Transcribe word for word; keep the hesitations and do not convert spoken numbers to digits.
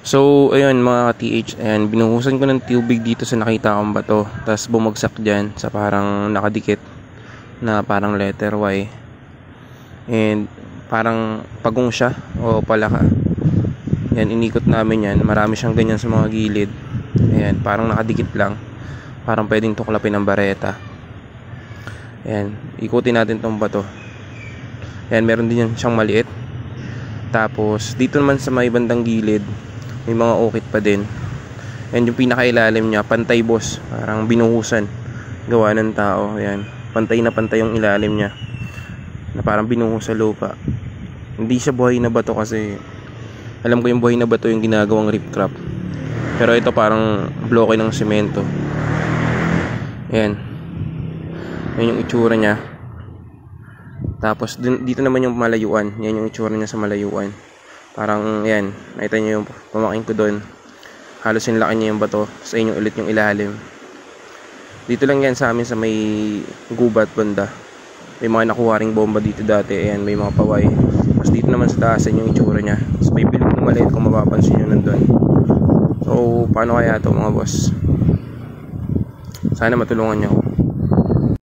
So, ayun mga T H, and binuhusan ko ng tubig dito sa nakita kong bato. Tapos bumagsak dyan sa parang nakadikit na parang letter Y. And parang pagong siya o palaka. Yan, inikot namin yan. Marami siyang ganyan sa mga gilid. Ayan, parang nakadikit lang. Parang pwedeng tuklapin ng bareta. Ayan, ikutin natin tong bato. Ayan, meron din yan siyang maliit. Tapos, dito naman sa may bandang gilid, may mga ukit pa din. And yung pinakailalim niya, pantay boss. Parang binuhusan. Gawa ng tao. Ayan. Pantay na pantay yung ilalim niya. Na parang binuhos sa lupa. Hindi siya buhay na bato kasi alam ko yung buhay na bato yung ginagawang rip trap. Pero ito parang bloke ng semento. Ayan. Ayan yung itsura niya. Tapos dito naman yung malayuan. Yan yung itsura niya sa malayuan. Parang yan, nakita nyo yung pamaking ko doon. Halos yung laki niya yung bato. Sa inyo ulit yung ilalim. Dito lang yan sa amin sa may gubat banda. May mga nakuha ring bomba dito dati. Ayan, may mga paway. Tapos dito naman sa taas yung itsura niya. Tapos may bilog na maliit kung mapapansin nyo nandun. So, paano kaya ito mga boss? Sana matulungan nyo.